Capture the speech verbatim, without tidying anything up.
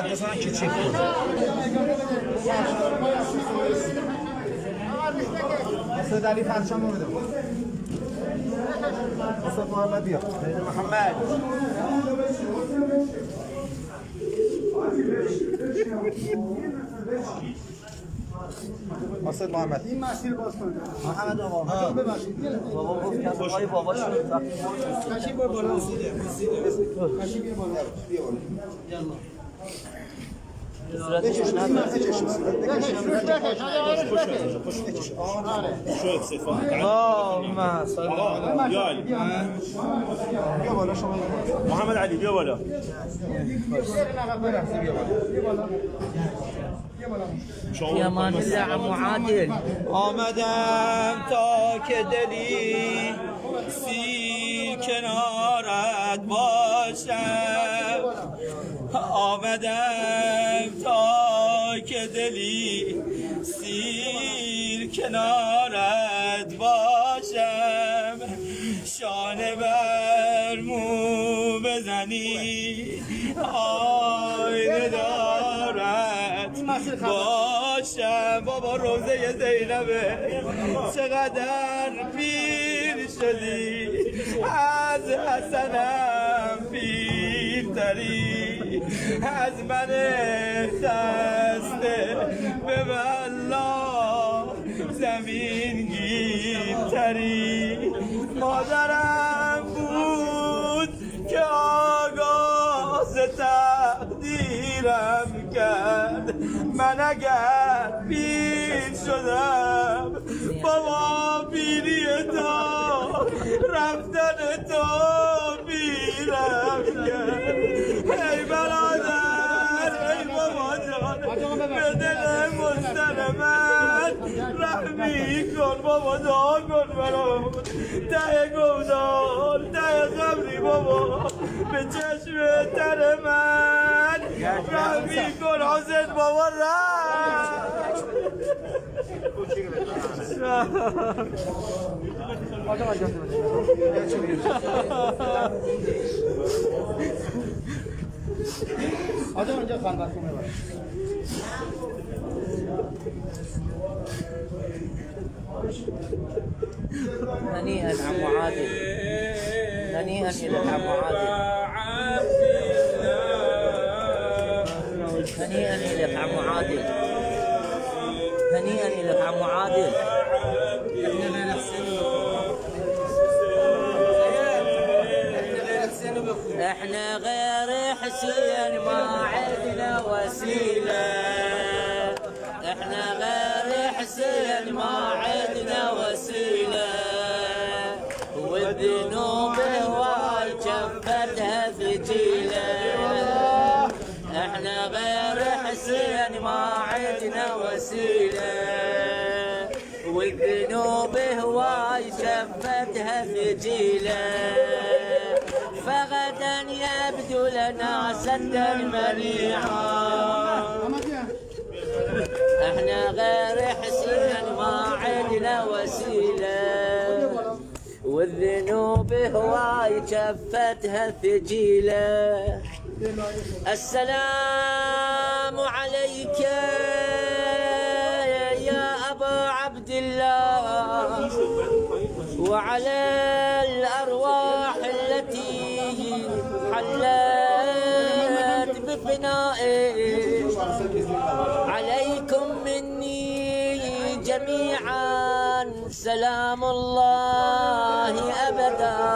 مثلا küçük. Asad Ali Farşan mı? Asad Muhammed yok. Muhammed. Asad Muhammed. این مسیر باز کن. محمد آقا. ببخشید. بابا گفت که آقای بابا شد. کشی بر بالا. کشی بر بالا. بیا بالا. یلا. صورتش نمیاد. شو استفاده آه ما يا علي بیا بالا شما محمد علي بیا بالا في امان الله عمو عادل. آمدم تا که دلی سی کنارت باشم آمدم تا که دلی سیر کنارت باشم شانه بر مو بزنی آینه دارت باشم بابا روزه زینبه چقدر پیر شدی از حسنم پیرتری از من خسته به والله زمین گیرتری مادرم بود که آغاز تقدیرم کرد من اگر پیر شدم بابا پیری تو رفتن تو پیرم کرد ای برادر ای بابا جان به دل مستر من رحمی کن بابا دعا کن برام ته گودال ته قبری بابا به چشم تر من رحمی کن حسین بابا رفت آجا اونجا خلوت کنه باش هنيئا عمو عادل. هنيئا الى عمو عادل. هنيئا الى عمو عادل. هنيئا الى عمو عادل. احنا غير حسين ما عندنا وسيله احنا غير حسين ما عندنا وسيله والذنوب هواي كفتها ثقيله احنا غير حسين ما عندنا وسيله والذنوب هواي كفتها ثقيله فغدا يبدو لنا سدا منيعا احنا غير حسين ما عندنا وسيله والذنوب هواي كفتها ثقيله السلام عليك يا ابا عبد الله وعلى الارواح التي حلت بفنائك عليكم مني جميعا سلام الله أبدا.